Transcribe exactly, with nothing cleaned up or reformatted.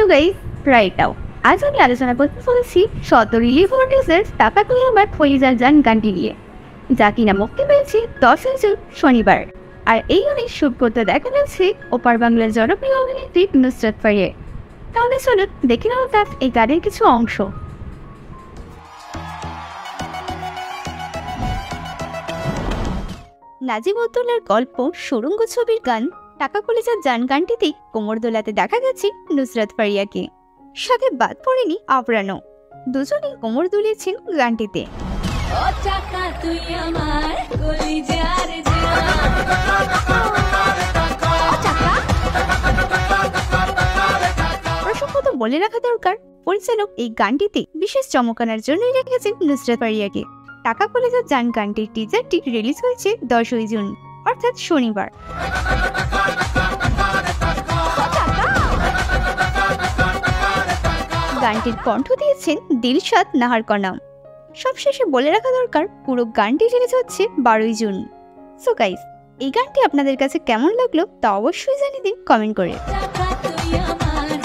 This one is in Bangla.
হ্যালো গাইস, রাইট নাও আজ আমি আলোচনা করতে চলেছি শত রিলিভ আর্টিস্টের টাকা তুই আমার কলিজার জান গানটি নিয়ে, যা কিনা মুক্তি পেয়েছে দশই জুন শনিবার। আর এই গানের শুট করতে দেখা যাচ্ছে ওপার বাংলার জনপ্রিয় অভিনেত্রী নুসরাত ফারিয়া। তাহলে চলুন দেখে নেওয়া যাক এই গানের কিছু অংশ। নাজিমউদ্দৌলার গল্প সুরঙ্গ ছবির গান টাকা কলিজার জান গানটিতেই কোমর দোলাতে দেখা গেছে নুসরাত ফারিয়াকে, সাথে বাদ পড়েনি আফরানও। দুজনেই কোমর দুলিয়েছেন গানটিতে। প্রসঙ্গত বলে রাখা দরকার, পরিচালক এই গানটিতে বিশেষ চমক আনার জন্যই রেখেছেন নুসরাত ফারিয়াকে। টাকা কলিজার জান গানটির টিজারটি রিলিজ হয়েছে দশই জুন, অর্থাৎ শনিবার। গানটির কণ্ঠ দিয়েছেন দিলশাদ নাহার কনা। সবশেষে বলে রাখা দরকার, পুরো গানটি রিলিজ হচ্ছে বারোই জুন। সো গাইস, এই গানটি আপনাদের কাছে কেমন লাগলো তা অবশ্যই জানিয়ে দিন কমেন্ট করে।